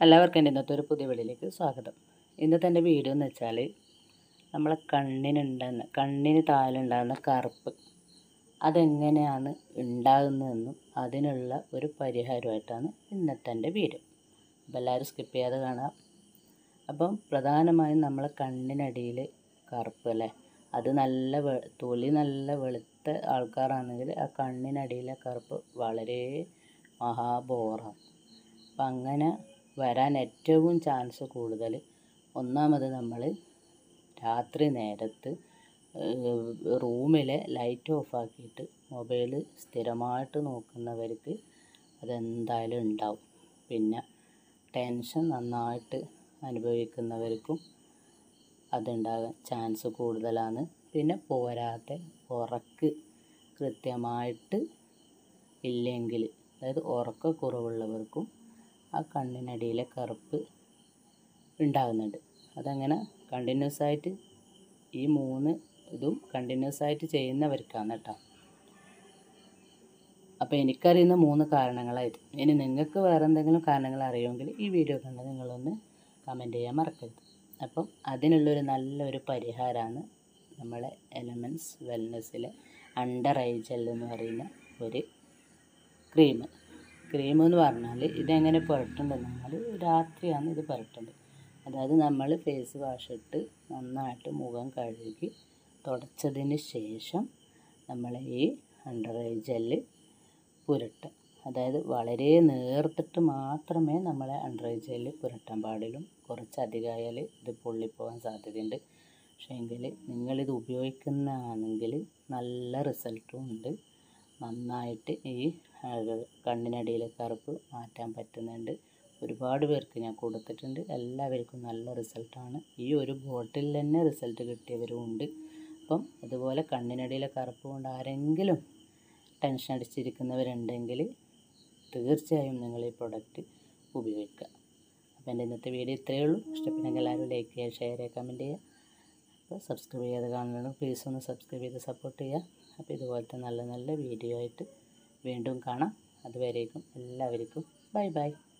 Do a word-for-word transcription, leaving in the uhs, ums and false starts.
എല്ലാവർക്കും എൻ്റെ ഇന്നത്തെ ഒരു പുതിയ വീഡിയോയിലേക്ക് സ്വാഗതം. ഇന്നത്തെ എൻ്റെ വീഡിയോ എന്ന് വെച്ചാൽ നമ്മളെ കണ്ണിനുണ്ടാകുന്ന കണ്ണിന് താഴെയുണ്ടാകുന്ന കറുപ്പ് അതെങ്ങനെയാണ് ഉണ്ടാകുന്നതെന്നും അതിനുള്ള ഒരു പരിഹാരമായിട്ടാണ് ഇന്നത്തെ എൻ്റെ വീഡിയോ. അപ്പോൾ എല്ലാവരും സ്കിപ്പ് ചെയ്യാതെ കാണാം. അപ്പം പ്രധാനമായും നമ്മളെ കണ്ണിനടിയിൽ കറുപ്പ് അല്ലേ, അത് നല്ല വെ തൊലി നല്ല വെളുത്ത ആൾക്കാരാണെങ്കിൽ ആ കണ്ണിനടിയിലെ കറുപ്പ് വളരെ മഹാബോറാണ്. അപ്പം അങ്ങനെ വരാൻ ഏറ്റവും ചാൻസ് കൂടുതൽ ഒന്നാമത് നമ്മൾ രാത്രി നേരത്ത് റൂമിലെ ലൈറ്റ് ഓഫാക്കിയിട്ട് മൊബൈൽ സ്ഥിരമായിട്ട് നോക്കുന്നവർക്ക് അതെന്തായാലും ഉണ്ടാവും. പിന്നെ ടെൻഷൻ നന്നായിട്ട് അനുഭവിക്കുന്നവർക്കും അതുണ്ടാകാൻ ചാൻസ് കൂടുതലാണ്. പിന്നെ പോരാതെ ഉറക്ക് കൃത്യമായിട്ട് ഇല്ലെങ്കിൽ, അതായത് ഉറക്കക്കുറവുള്ളവർക്കും ആ കണ്ണിനടിയിലെ കറുപ്പ് ഉണ്ടാകുന്നുണ്ട്. അതങ്ങനെ കണ്ടിന്യൂസ് ആയിട്ട് ഈ മൂന്ന് ഇതും കണ്ടിന്യൂസ് ആയിട്ട് ചെയ്യുന്നവർക്കാണ് കേട്ടോ. അപ്പോൾ എനിക്കറിയുന്ന മൂന്ന് കാരണങ്ങളായിട്ട്, ഇനി നിങ്ങൾക്ക് വേറെ എന്തെങ്കിലും കാരണങ്ങൾ അറിയുമെങ്കിൽ ഈ വീഡിയോ കണ്ട് നിങ്ങളൊന്ന് കമൻറ്റ് ചെയ്യാൻ മറക്കരുത്. അപ്പം അതിനുള്ളൊരു നല്ലൊരു പരിഹാരമാണ് നമ്മളെ എലമെൻറ്റ്സ് വെൽനെസ്സിലെ അണ്ടർ ഐ ജെൽ എന്ന് പറയുന്ന ഒരു ക്രീം. ക്രീം എന്ന് പറഞ്ഞാൽ ഇതെങ്ങനെ പുരട്ടേണ്ടതെന്ന് പറഞ്ഞാൽ രാത്രിയാണ് ഇത് പുരട്ടേണ്ടത്. അതായത് നമ്മൾ ഫേസ് വാഷ് ഇട്ട് നന്നായിട്ട് മുഖം കഴുകി തുടച്ചതിന് ശേഷം നമ്മൾ ഈ അണ്ടർ ഐ ജെല്ല് പുരട്ടുക. അതായത് വളരെ നേർത്തിട്ട് മാത്രമേ നമ്മളെ അണ്ടർ ഐ ജെല്ല് പുരട്ടാൻ പാടുള്ളൂ. കുറച്ചധികമായാൽ ഇത് പൊള്ളിപ്പോകാൻ സാധ്യതയുണ്ട്. പക്ഷേ എങ്കിൽ നിങ്ങളിത് ഉപയോഗിക്കുന്നതാണെങ്കിൽ നല്ല റിസൾട്ടും ഉണ്ട്. നന്നായിട്ട് ഈ കണ്ണിനടിയിലെ കറുപ്പ് മാറ്റാൻ പറ്റുന്നുണ്ട്. ഒരുപാട് പേർക്ക് ഞാൻ കൊടുത്തിട്ടുണ്ട്. എല്ലാവർക്കും നല്ല റിസൾട്ടാണ്. ഈ ഒരു ബോട്ടിൽ തന്നെ റിസൾട്ട് കിട്ടിയവരും ഉണ്ട്. അപ്പം അതുപോലെ കണ്ണിനടിയിലെ കറുപ്പ് കൊണ്ട് ആരെങ്കിലും ടെൻഷൻ അടിച്ചിരിക്കുന്നവരുണ്ടെങ്കിൽ തീർച്ചയായും നിങ്ങൾ ഈ പ്രൊഡക്റ്റ് ഉപയോഗിക്കുക. അപ്പോൾ എൻ്റെ ഇന്നത്തെ വീഡിയോ ഇത്രയേ ഉള്ളൂ. ഇഷ്ടപ്പെട്ടെങ്കിൽ എല്ലാവരും ലൈക്ക് ചെയ്യുക, ഷെയർ ചെയ്യുക, കമൻറ്റ് ചെയ്യുക. അപ്പോൾ സബ്സ്ക്രൈബ് ചെയ്യാതെ കാണുന്നത് പ്ലീസ് ഒന്ന് സബ്സ്ക്രൈബ് ചെയ്ത് സപ്പോർട്ട് ചെയ്യുക. അപ്പോൾ ഇതുപോലത്തെ നല്ല നല്ല വീഡിയോ ആയിട്ട് വീണ്ടും കാണാം. അതുവരേക്കും എല്ലാവർക്കും ബൈ ബൈ.